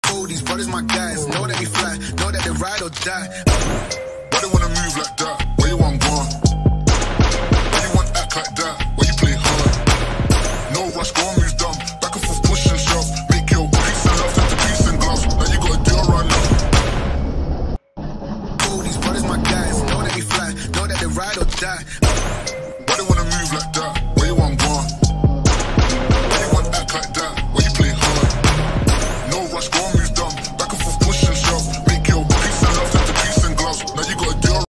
fool, these brothers my guys. Know that we fly, know that they ride or die. Why they wanna move like that?